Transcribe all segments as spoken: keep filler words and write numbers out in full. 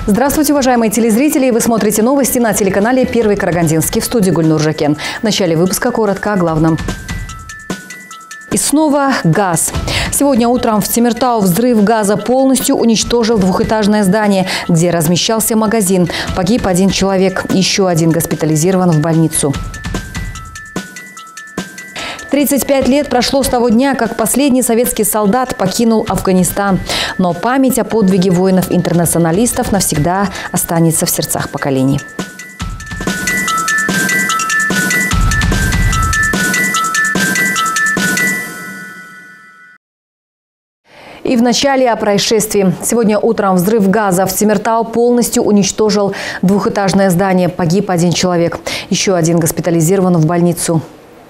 Здравствуйте, уважаемые телезрители! Вы смотрите новости на телеканале «Первый Карагандинский». В студии Гульнур Жакен. В начале выпуска коротко о главном. И снова газ. Сегодня утром в Темиртау взрыв газа полностью уничтожил двухэтажное здание, где размещался магазин. Погиб один человек, еще один госпитализирован в больницу. тридцать пять лет прошло с того дня, как последний советский солдат покинул Афганистан. Но память о подвиге воинов-интернационалистов навсегда останется в сердцах поколений. И в начале о происшествии. Сегодня утром взрыв газа в Темиртау полностью уничтожил двухэтажное здание. Погиб один человек. Еще один госпитализирован в больницу.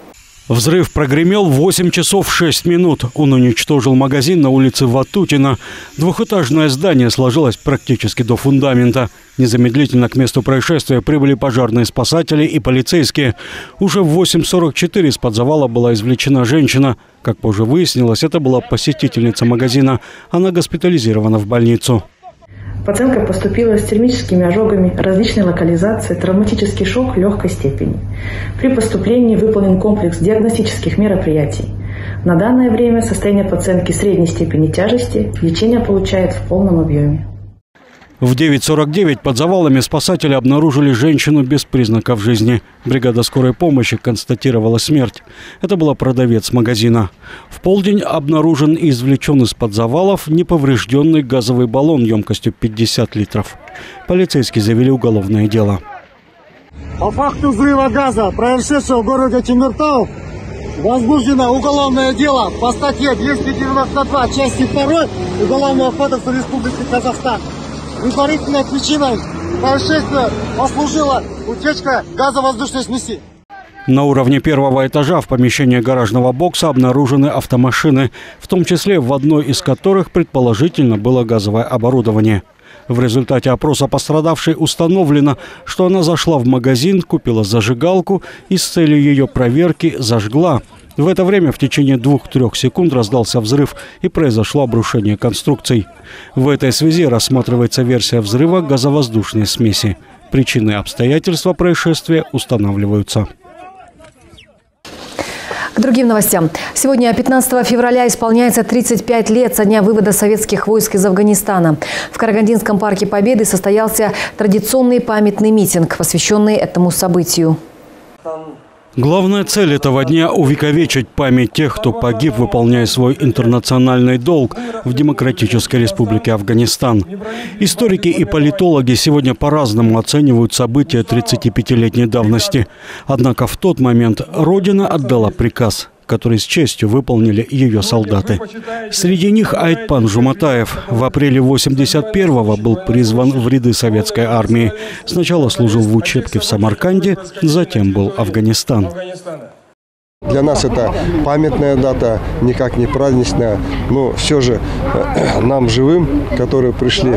Взрыв прогремел в восемь часов шесть минут. Он уничтожил магазин на улице Ватутина. Двухэтажное здание сложилось практически до фундамента. Незамедлительно к месту происшествия прибыли пожарные спасатели и полицейские. Уже в восемь сорок четыре из-под завала была извлечена женщина. Как позже выяснилось, это была посетительница магазина. Она госпитализирована в больницу. Пациентка поступила с термическими ожогами различной локализации, травматический шок легкой степени. При поступлении выполнен комплекс диагностических мероприятий. На данное время состояние пациентки средней степени тяжести, лечение получает в полном объеме. В девять сорок девять под завалами спасатели обнаружили женщину без признаков жизни. Бригада скорой помощи констатировала смерть. Это была продавец магазина. В полдень обнаружен и извлечен из-под завалов неповрежденный газовый баллон емкостью пятьдесят литров. Полицейские завели уголовное дело. По факту взрыва газа, произошедшего в городе Темиртау, возбуждено уголовное дело по статье двести девяносто два части второй Уголовного кодекса Республики Казахстан. Предварительной причиной происшествия послужила утечка газовоздушной смеси. На уровне первого этажа в помещении гаражного бокса обнаружены автомашины, в том числе в одной из которых предположительно было газовое оборудование. В результате опроса пострадавшей установлено, что она зашла в магазин, купила зажигалку и с целью ее проверки зажгла. В это время в течение двух-трех секунд раздался взрыв и произошло обрушение конструкций. В этой связи рассматривается версия взрыва газовоздушной смеси. Причины и обстоятельства происшествия устанавливаются. К другим новостям. Сегодня, пятнадцатого февраля, исполняется тридцать пять лет со дня вывода советских войск из Афганистана. В Карагандинском парке Победы состоялся традиционный памятный митинг, посвященный этому событию. Главная цель этого дня – увековечить память тех, кто погиб, выполняя свой интернациональный долг в Демократической Республике Афганистан. Историки и политологи сегодня по-разному оценивают события тридцатипятилетней давности. Однако в тот момент Родина отдала приказ, который с честью выполнили ее солдаты. Среди них Айтпан Жуматаев. В апреле восемьдесят первого был призван в ряды советской армии. Сначала служил в учебке в Самарканде, затем был Афганистан. Для нас это памятная дата, никак не праздничная, но все же нам живым, которые пришли,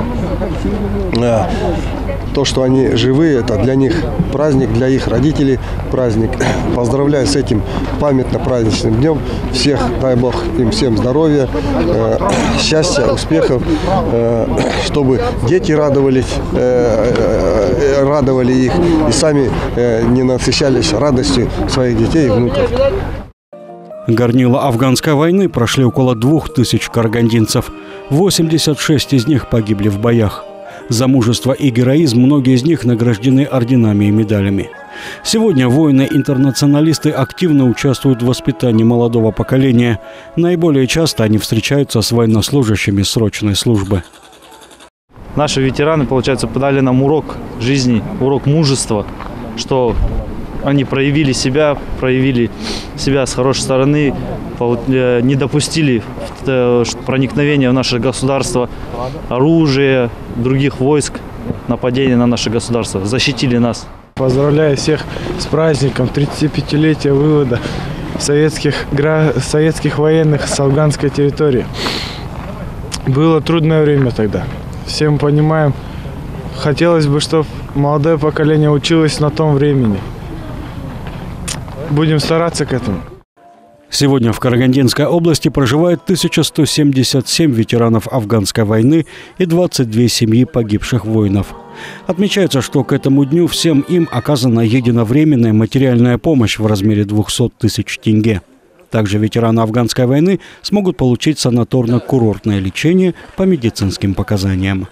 то, что они живые, это для них праздник, для их родителей праздник. Поздравляю с этим памятно-праздничным днем. Всех, дай Бог, им всем здоровья, счастья, успехов, чтобы дети радовались, радовали их и сами не насыщались радостью своих детей и внуков. Горнила афганской войны прошли около двух тысяч карагандинцев. восемьдесят шесть из них погибли в боях. За мужество и героизм многие из них награждены орденами и медалями. Сегодня воины-интернационалисты активно участвуют в воспитании молодого поколения. Наиболее часто они встречаются с военнослужащими срочной службы. Наши ветераны, получается, подали нам урок жизни, урок мужества, что они проявили себя, проявили себя с хорошей стороны, не допустили проникновения в наше государство, оружия, других войск, нападения на наше государство, защитили нас. Поздравляю всех с праздником тридцатипятилетия вывода советских, советских военных с афганской территории. Было трудное время тогда. Все мы понимаем, хотелось бы, чтобы молодое поколение училось на том времени. Будем стараться к этому. Сегодня в Карагандинской области проживает тысяча сто семьдесят семь ветеранов афганской войны и двадцать две семьи погибших воинов. Отмечается, что к этому дню всем им оказана единовременная материальная помощь в размере двухсот тысяч тенге. Также ветераны афганской войны смогут получить санаторно-курортное лечение по медицинским показаниям.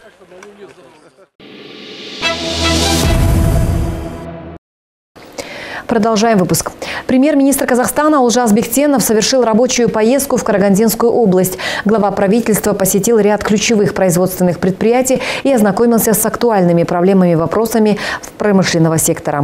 Продолжаем выпуск. Премьер-министр Казахстана Олжас Бектенов совершил рабочую поездку в Карагандинскую область. Глава правительства посетил ряд ключевых производственных предприятий и ознакомился с актуальными проблемами и вопросами промышленного сектора.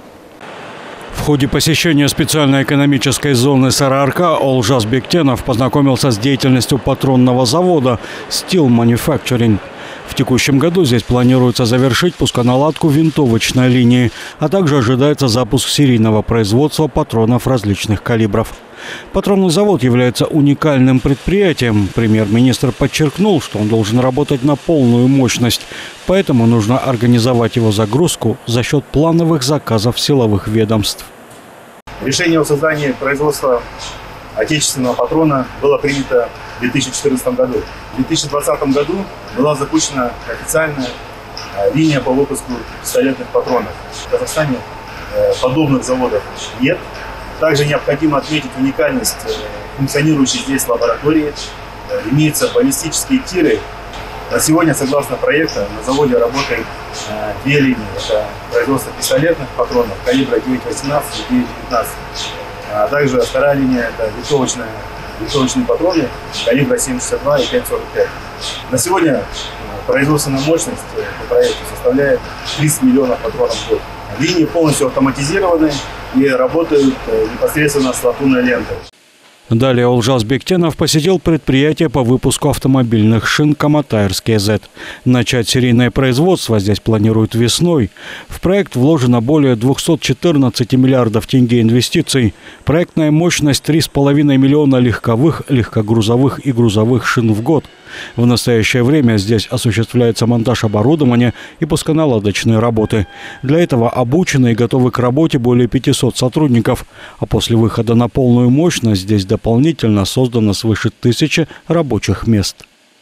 В ходе посещения специальной экономической зоны Сарыарка Олжас Бектенов познакомился с деятельностью патронного завода Steel Manufacturing. В текущем году здесь планируется завершить пусконаладку винтовочной линии, а также ожидается запуск серийного производства патронов различных калибров. Патронный завод является уникальным предприятием. Премьер-министр подчеркнул, что он должен работать на полную мощность, поэтому нужно организовать его загрузку за счет плановых заказов силовых ведомств. Решение о создании производства отечественного патрона было принято в две тысячи четырнадцатом году. В две тысячи двадцатом году была запущена официальная линия по выпуску пистолетных патронов. В Казахстане подобных заводов нет. Также необходимо отметить уникальность функционирующей здесь лаборатории. Имеются баллистические тиры. На сегодня, согласно проекту, на заводе работает две линии. Это производство пистолетных патронов калибра девять восемнадцать и девять девятнадцать. А также вторая линия – это винтовочная, винтовочные патроны калибра семь шестьдесят два и пять сорок пять. На сегодня производственная мощность по проекту составляет тридцать миллионов патронов в год. Линии полностью автоматизированы и работают непосредственно с латунной лентой. Далее Олжас Бектенов посетил предприятие по выпуску автомобильных шин Каматайрский зет. Начать серийное производство здесь планируют весной. В проект вложено более двухсот четырнадцати миллиардов тенге инвестиций. Проектная мощность три с половиной миллиона легковых, легкогрузовых и грузовых шин в год. В настоящее время здесь осуществляется монтаж оборудования и пусконаладочные работы. Для этого обучены и готовы к работе более пятисот сотрудников. А после выхода на полную мощность здесь дополнительно создано свыше тысячи рабочих мест.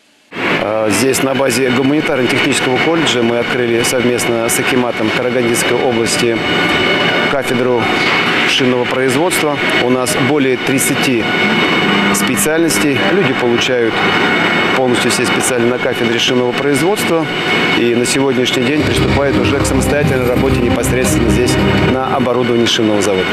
Здесь на базе гуманитарно-технического колледжа мы открыли совместно с акиматом Карагандинской области кафедру шинного производства. У нас более тридцати специальностей. Люди получают полностью все специально на кафедре шинного производства и на сегодняшний день приступают уже к самостоятельной работе непосредственно здесь на оборудовании шинного завода.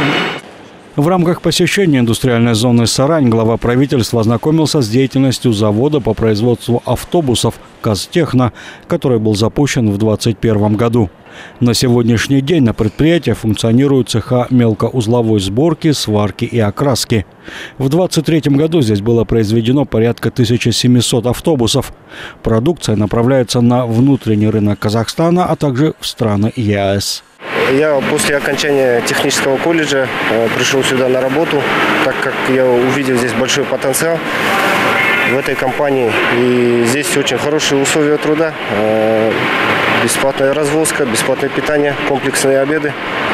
В рамках посещения индустриальной зоны Сарань глава правительства ознакомился с деятельностью завода по производству автобусов «Казтехно», который был запущен в две тысячи двадцать первом году. На сегодняшний день на предприятии функционируют цеха мелкоузловой сборки, сварки и окраски. В две тысячи двадцать третьем году здесь было произведено порядка тысячи семисот автобусов. Продукция направляется на внутренний рынок Казахстана, а также в страны ЕАЭС. Я после окончания технического колледжа пришел сюда на работу, так как я увидел здесь большой потенциал в этой компании. И здесь очень хорошие условия труда, бесплатная развозка, бесплатное питание, комплексные обеды.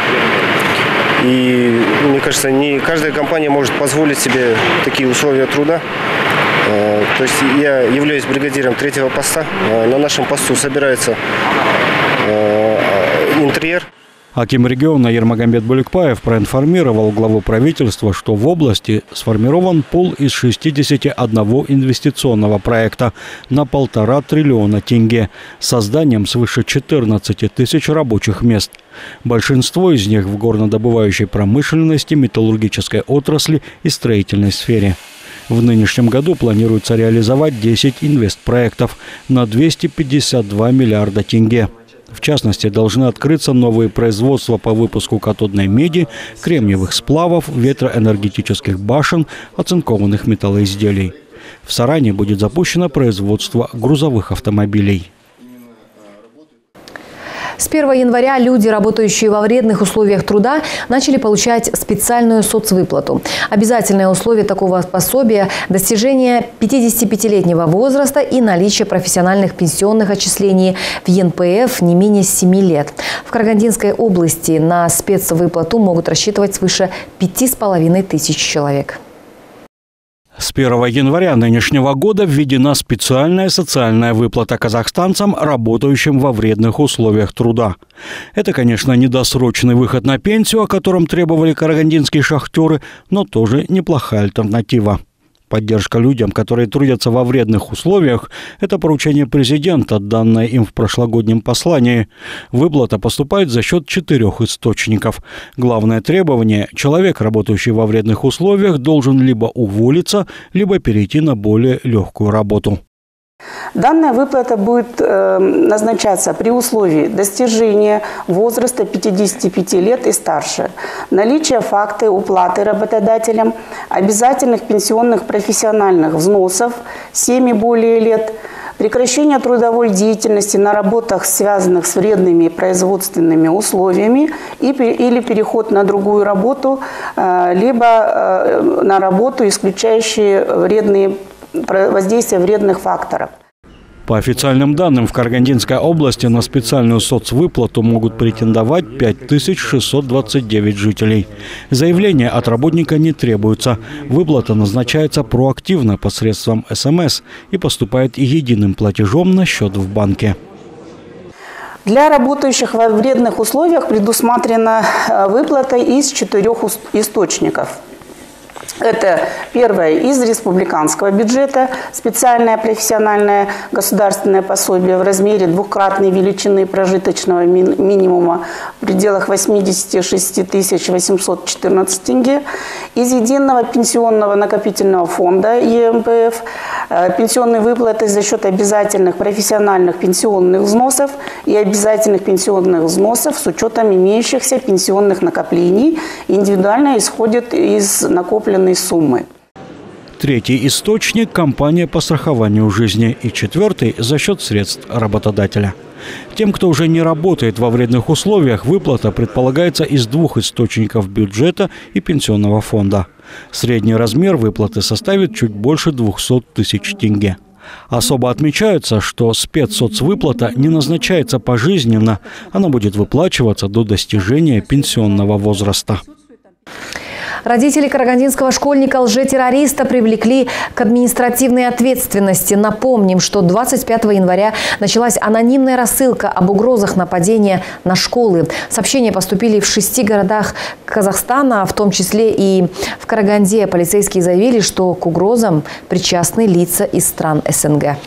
И мне кажется, не каждая компания может позволить себе такие условия труда. То есть я являюсь бригадиром третьего поста. На нашем посту собирается интерьер. Аким региона Ермагомед Буликпаев проинформировал главу правительства, что в области сформирован пул из шестидесяти одного инвестиционного проекта на полтора триллиона тенге с созданием свыше четырнадцати тысяч рабочих мест. Большинство из них в горнодобывающей промышленности, металлургической отрасли и строительной сфере. В нынешнем году планируется реализовать десять инвестпроектов на двести пятьдесят два миллиарда тенге. В частности, должны открыться новые производства по выпуску катодной меди, кремниевых сплавов, ветроэнергетических башен, оцинкованных металлоизделий. В Саране будет запущено производство грузовых автомобилей. С первого января люди, работающие во вредных условиях труда, начали получать специальную соцвыплату. Обязательное условие такого пособия – достижение пятидесятипятилетнего возраста и наличие профессиональных пенсионных отчислений в Е Н П Ф не менее семи лет. В Карагандинской области на спецвыплату могут рассчитывать свыше пяти с половиной тысяч человек. С первого января нынешнего года введена специальная социальная выплата казахстанцам, работающим во вредных условиях труда. Это, конечно, не досрочный выход на пенсию, о котором требовали карагандинские шахтеры, но тоже неплохая альтернатива. Поддержка людям, которые трудятся во вредных условиях – это поручение президента, данное им в прошлогоднем послании. Выплата поступает за счет четырех источников. Главное требование – человек, работающий во вредных условиях, должен либо уволиться, либо перейти на более легкую работу. Данная выплата будет э, назначаться при условии достижения возраста пятидесяти пяти лет и старше, наличия факта уплаты работодателям обязательных пенсионных профессиональных взносов семь и более лет, прекращение трудовой деятельности на работах, связанных с вредными производственными условиями, и, или переход на другую работу, э, либо э, на работу, исключающие вредные воздействия вредных факторов. По официальным данным, в Карагандинской области на специальную соцвыплату могут претендовать пять тысяч шестьсот двадцать девять жителей. Заявление от работника не требуется. Выплата назначается проактивно посредством эс эм эс и поступает единым платежом на счет в банке. Для работающих во вредных условиях предусмотрена выплата из четырех источников. Это первое из республиканского бюджета, специальное профессиональное государственное пособие в размере двукратной величины прожиточного минимума в пределах восьмидесяти шести тысяч восьмисот четырнадцати тенге. Из единого пенсионного накопительного фонда е эм пэ эф пенсионные выплаты за счет обязательных профессиональных пенсионных взносов и обязательных пенсионных взносов с учетом имеющихся пенсионных накоплений индивидуально исходят из накопленных суммы. Третий источник – компания по страхованию жизни. И четвертый – за счет средств работодателя. Тем, кто уже не работает во вредных условиях, выплата предполагается из двух источников бюджета и пенсионного фонда. Средний размер выплаты составит чуть больше двухсот тысяч тенге. Особо отмечается, что спецсоцвыплата не назначается пожизненно, она будет выплачиваться до достижения пенсионного возраста. Родители карагандинского школьника-лжетеррориста привлекли к административной ответственности. Напомним, что двадцать пятого января началась анонимная рассылка об угрозах нападения на школы. Сообщения поступили в шести городах Казахстана, в том числе и в Караганде. Полицейские заявили, что к угрозам причастны лица из стран эс эн гэ.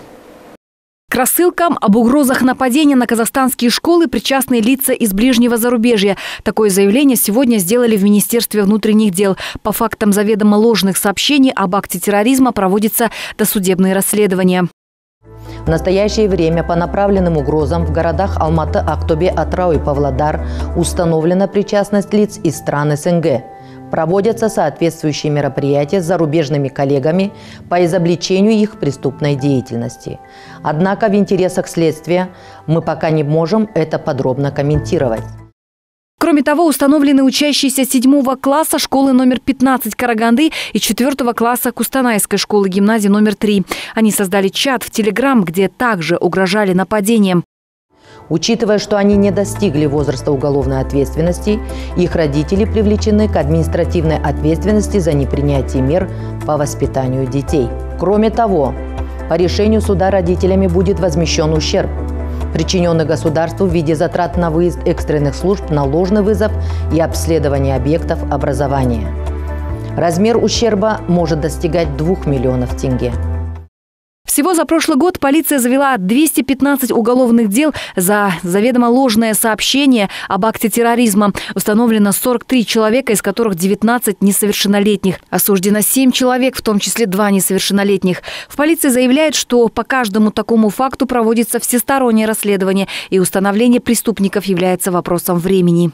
К рассылкам об угрозах нападения на казахстанские школы причастны лица из ближнего зарубежья. Такое заявление сегодня сделали в Министерстве внутренних дел. По фактам заведомо ложных сообщений об акте терроризма проводятся досудебные расследования. В настоящее время по направленным угрозам в городах Алматы, Актобе, Атрау и Павлодар установлена причастность лиц из стран эс эн гэ. Проводятся соответствующие мероприятия с зарубежными коллегами по изобличению их преступной деятельности. Однако в интересах следствия мы пока не можем это подробно комментировать. Кроме того, установлены учащиеся седьмого класса школы номер пятнадцать Караганды и четвертого класса Кустанайской школы гимназии номер три. Они создали чат в Телеграм, где также угрожали нападением. Учитывая, что они не достигли возраста уголовной ответственности, их родители привлечены к административной ответственности за непринятие мер по воспитанию детей. Кроме того, по решению суда родителями будет возмещен ущерб, причиненный государству в виде затрат на выезд экстренных служб на ложный вызов и обследование объектов образования. Размер ущерба может достигать двух миллионов тенге. Всего за прошлый год полиция завела двести пятнадцать уголовных дел за заведомо ложное сообщение об акте терроризма. Установлено сорок три человека, из которых девятнадцать несовершеннолетних. Осуждено семь человек, в том числе два несовершеннолетних. В полиции заявляют, что по каждому такому факту проводится всестороннее расследование, и установление преступников является вопросом времени.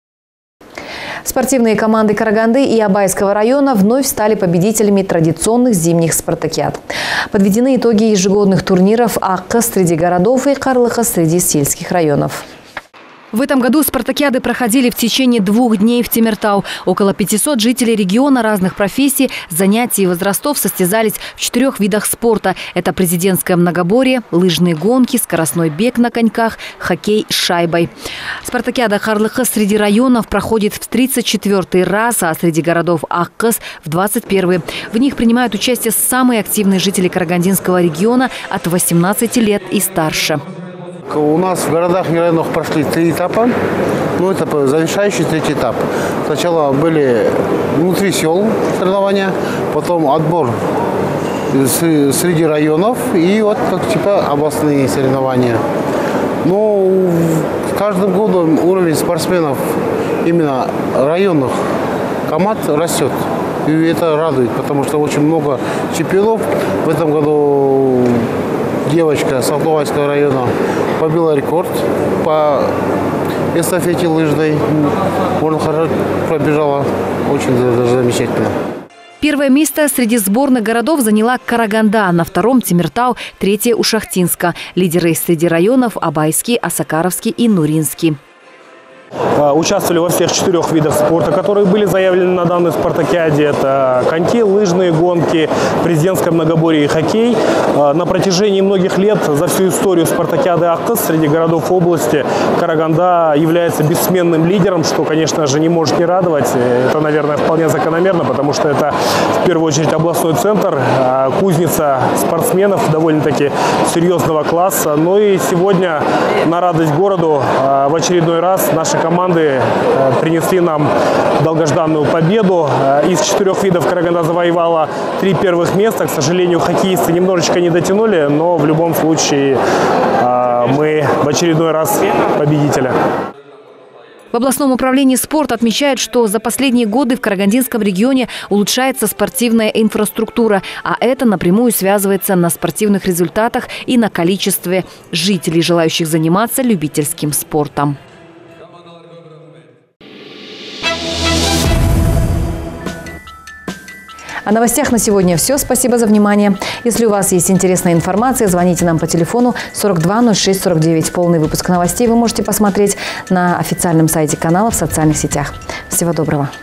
Спортивные команды Караганды и Абайского района вновь стали победителями традиционных зимних спартакиад. Подведены итоги ежегодных турниров Аккы среди городов и Карлыха среди сельских районов. В этом году спартакиады проходили в течение двух дней в Темиртау. Около пятисот жителей региона разных профессий, занятий и возрастов состязались в четырех видах спорта. Это президентское многоборье, лыжные гонки, скоростной бег на коньках, хоккей с шайбой. Спартакиада Харлыхы среди районов проходит в тридцать четвёртый раз, а среди городов Аккыс в двадцать первый. В них принимают участие самые активные жители Карагандинского региона от восемнадцати лет и старше. У нас в городах и районах прошли три этапа. Ну, это завершающий третий этап. Сначала были внутри сел соревнования, потом отбор среди районов и вот как типа областные соревнования. Но с каждым годом уровень спортсменов именно районных команд растет. И это радует, потому что очень много чемпионов. В этом году девочка с Алтувайского района побила рекорд по эстафете лыжной. Можно хорошо пробежала. Очень даже замечательно. Первое место среди сборных городов заняла Караганда, на втором Темиртау, третье у Шахтинска. Лидеры среди районов Абайский, Осакаровский и Нуринский. Участвовали во всех четырех видах спорта, которые были заявлены на данной спартакиаде. Это коньки, лыжные гонки, президентское многоборье и хоккей. На протяжении многих лет за всю историю спартакиады Аккыс среди городов области Караганда является бессменным лидером, что, конечно же, не может не радовать. Это, наверное, вполне закономерно, потому что это в первую очередь областной центр, кузница спортсменов довольно-таки серьезного класса. Но и сегодня на радость городу в очередной раз наши команды принесли нам долгожданную победу. Из четырех видов Караганда завоевала три первых места. К сожалению, хоккеисты немножечко не дотянули, но в любом случае мы в очередной раз победители. В областном управлении спорта отмечают, что за последние годы в Карагандинском регионе улучшается спортивная инфраструктура, а это напрямую связывается на спортивных результатах и на количестве жителей, желающих заниматься любительским спортом. О новостях на сегодня все. Спасибо за внимание. Если у вас есть интересная информация, звоните нам по телефону сорок два ноль шесть сорок девять. Полный выпуск новостей вы можете посмотреть на официальном сайте канала в социальных сетях. Всего доброго.